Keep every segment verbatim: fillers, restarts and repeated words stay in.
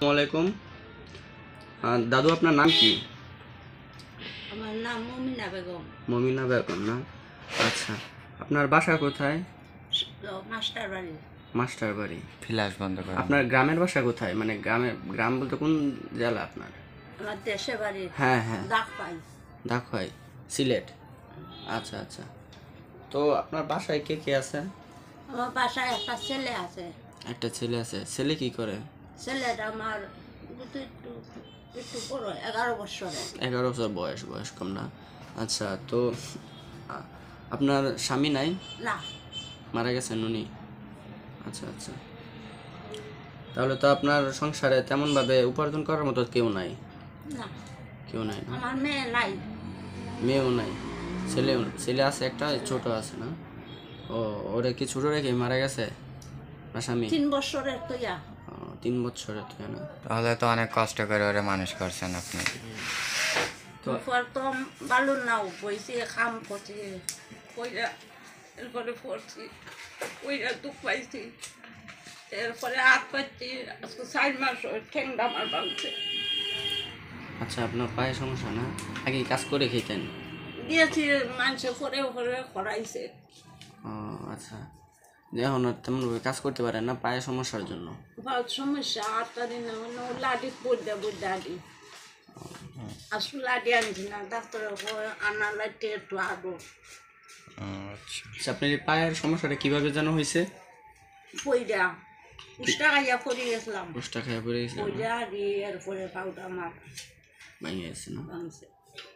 আসসালামাইকুম। দাদু আপনার নাম কি? আমার নাম মমিনা বেগম। মমিনা বেগম না? আচ্ছা, আপনার বাসা কোথায়? মাস্টার বাড়ি। মাস্টার বাড়ি। ফ্ল্যাশ বন্ধ করে। আপনার গ্রামের বাসা কোথায়? মানে গ্রামের গ্রাম বলতে কোন জেলা আপনার? আমার দেশে বাড়ি। হ্যাঁ হ্যাঁ, দাখপাই। দাখপাই, সিলেট। আচ্ছা আচ্ছা, তো আপনার বাসায় কে কে আছে? আমার বাসায় একটা ছেলে আছে। একটা ছেলে আছে। ছেলে কি করে? ছেলেটা আমার একটু একটু একটু বড়, এগারো বছরের। এগারো বছর বয়স, বয়স কম না? আচ্ছা, তো আপনার স্বামী নাই? না, মারা গেছেন উনি? আচ্ছা আচ্ছা, তাহলে তো আপনার সংসারে তেমনভাবে উপার্জন করার মতো কেউ নাই? না, কেউ নাই না? আমার মেয়ে নাই। মেয়েও নাই? ছেলে ছেলে আছে একটা, ছোট আছে না? ও, ওরা কি ছোট রেখে মারা গেছে না স্বামী? তিন বছরের তো ইয়া। তিন বছরের তো না? তাহলে তো অনেক কষ্ট করে ওরা মানুষ করছেন আপনি। তো বালুর নাও বইছি, কাম করছি, কইরা এরপরে পড়ছি, কইরা দুঃখ পাইছি, এরপরে হাত পাচ্ছি, আজকে চার মাস ঠেংটা আমার ভাঙছে। আচ্ছা, আপনার পায়ে সমস্যা না? আগে কাজ করে খেতেন? দিয়েছি, মানুষে পরে পরে করাইছে। ও আচ্ছা, এখন আর তেমনভাবে কাজ করতে পারেন না পায়ে সমস্যার জন্য? বহুত সমস্যা, আটটা দিন লাডি পড়তে পড়তে আডি আসলে লাডি আনছি না, ডাক্তার আনা লাইতে একটু আদো। আচ্ছা, আপনার এই পায়ের সমস্যাটা কিভাবে যেন হয়েছে? পইরা উষ্টা খাইয়া পড়ে গেছিলাম। উষ্টা খাইয়া পড়ে গেছিলাম? পইরা আডি এরপরে পাউটা আমার ভেঙে গেছে না? ভাঙছে।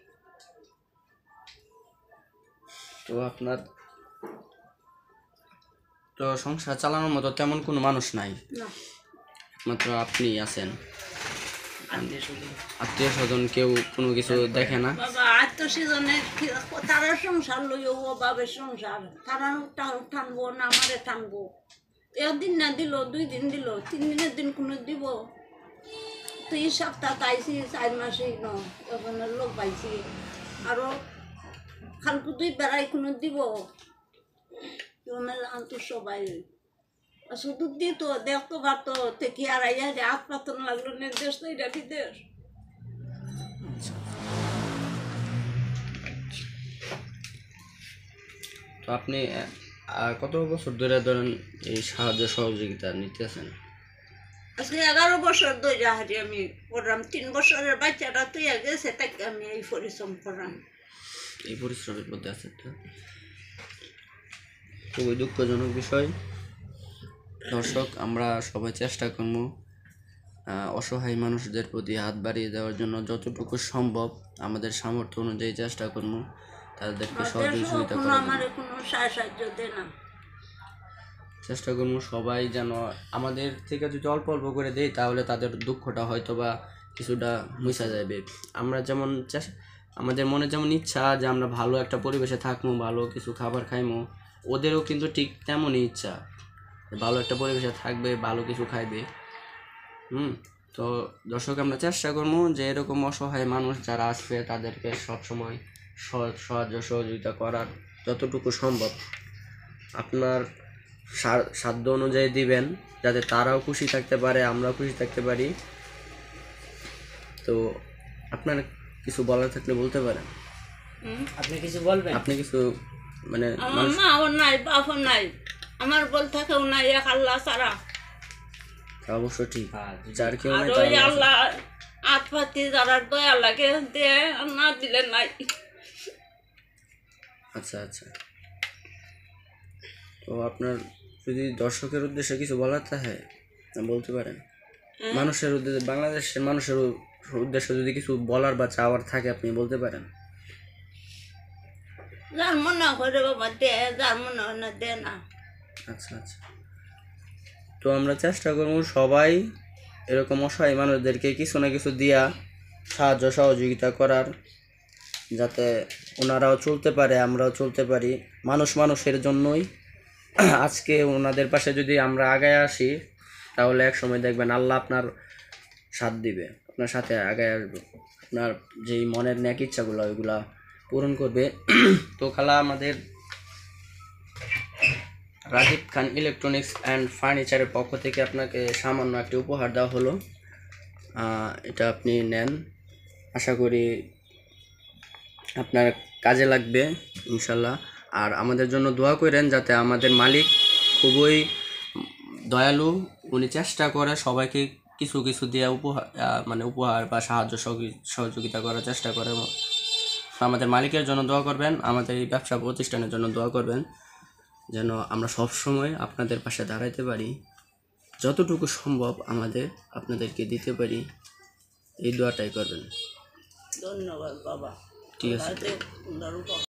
তো আপনার তো সংসার চালানোর মতো তেমন কোনো মানুষ নাই? না, একমাত্র আপনি আছেন। আত্মীয় স্বজন কেউ কোনো কিছু দেখে না? বাবা আত্মীয়স্বজনের তারা সংসার লইও, বাবার সংসার তারা টানবো না, আমারে টানবো। একদিন না দিল, দুই দিন দিল, তিন দিনের দিন কোনো দিব। তুই সপ্তাহ পাইছি, চার মাসে ন এখন লোক পাইছি, আরো খালকু দুই বেড়াই কোনো দিব আনতো সবাই। শুধু দিত, দেখতো পারতো, কি আর হাত পাতন লাগলো না, দেশ তো এটা বিদেশ। তো আপনি কত বছর ধরে ধরেন এই সাহায্য সহযোগিতা নিতেছেন? আজকে এগারো বছর ধরে হারি আমি করলাম। তিন বছরের বাচ্চাটা তুই গেছে, তাকে আমি এই পরিশ্রম করলাম। এই পরিশ্রমের মধ্যে আছে একটা খুবই দুঃখজনক বিষয়। দর্শক, আমরা সবাই চেষ্টা করবো অসহায় মানুষদের প্রতি হাত বাড়িয়ে দেওয়ার জন্য, যতটুকু সম্ভব আমাদের সামর্থ্য অনুযায়ী চেষ্টা করবো তাদেরকে সহযোগিতা করার। চেষ্টা করবো সবাই যেন আমাদের থেকে যদি অল্প অল্প করে দেয় তাহলে তাদের দুঃখটা হয়তো বা কিছুটা মুছা যাবে। আমরা যেমন আমাদের মনে যেমন ইচ্ছা যে আমরা ভালো একটা পরিবেশে থাকবো, ভালো কিছু খাবার খাইমো, ওদেরও কিন্তু ঠিক তেমনই ইচ্ছা ভালো একটা পরিবেশে থাকবে, ভালো কিছু খাইবে। হুম তো দর্শক, আমরা চেষ্টা করবো যে এরকম অসহায় মানুষ যারা আসবে তাদেরকে সবসময় সাহায্য সহযোগিতা করার যতটুকু সম্ভব আপনার সাধ্য অনুযায়ী দিবেন, যাতে তারাও খুশি থাকতে পারে, আমরাও খুশি থাকতে পারি। তো আপনার কিছু বলার থাকলে বলতে পারেন। আপনি কিছু বলবেন? আপনি কিছু মানে আমার মাও নাই, বাপও নাই, আমার বল থাকেও নাই, এক আল্লাহ ছাড়া। অবশ্য ঠিক, যার কেউ নাই ওই আল্লাহ হাত পাতি যারা দয়া লাগে দিয়ে, না দিলে নাই। আচ্ছা আচ্ছা, তো আপনার যদি দর্শকের উদ্দেশ্যে কিছু বলার থাকে বলতে পারেন। মানুষের উদ্দেশ্যে, বাংলাদেশের মানুষের উদ্দেশ্যে যদি কিছু বলার বা চাওয়ার থাকে আপনি বলতে পারেন। যার মনে করে বাবা দে, যার মনে হয় না দে না। আচ্ছা আচ্ছা, তো আমরা চেষ্টা করবো সবাই এরকম অসহায় মানুষদেরকে কিছু না কিছু দিয়া সাহায্য সহযোগিতা করার, যাতে ওনারাও চলতে পারে, আমরাও চলতে পারি। মানুষ মানুষের জন্যই। আজকে ওনাদের পাশে যদি আমরা আগায় আসি তাহলে এক সময় দেখবেন আল্লাহ আপনার সাথ দিবে, আপনার সাথে আগায় আসবে, আপনার যেই মনের ন্যাক ইচ্ছাগুলো ওইগুলা পূরণ করবে। তো খালা, আমাদের রাজীব খান ইলেকট্রনিক্স অ্যান্ড ফার্নিচারের পক্ষ থেকে আপনাকে সামান্য একটি উপহার দেওয়া হলো। আহ, এটা আপনি নেন, আশা করি আপনার কাজে লাগবে ইনশাল্লাহ। আর আমাদের জন্য দোয়া করেন, যাতে আমাদের মালিক খুবই দয়ালু, উনি চেষ্টা করে সবাইকে কিছু কিছু দিয়ে উপহার আহ, মানে উপহার বা সাহায্য সহযোগি- সহযোগিতা করার চেষ্টা করে। আমাদের মালিকের জন্য দোয়া করবেন, আমাদের এই ব্যবসা প্রতিষ্ঠানের জন্য দোয়া করবেন, যেন আমরা সব সময় আপনাদের পাশে দাঁড়াইতে পারি, যতটুকু সম্ভব আমাদের আপনাদেরকে দিতে পারি, এই দোয়াটাই করবেন। ধন্যবাদ বাবা। ঠিক আছে। আল্লাহ যে